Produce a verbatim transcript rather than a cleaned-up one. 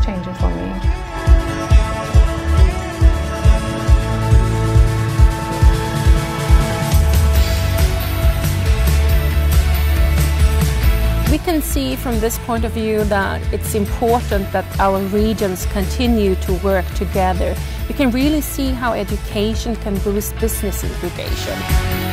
changer for me. We can see from this point of view that it's important that our regions continue to work together. We can really see how education can boost business incubation.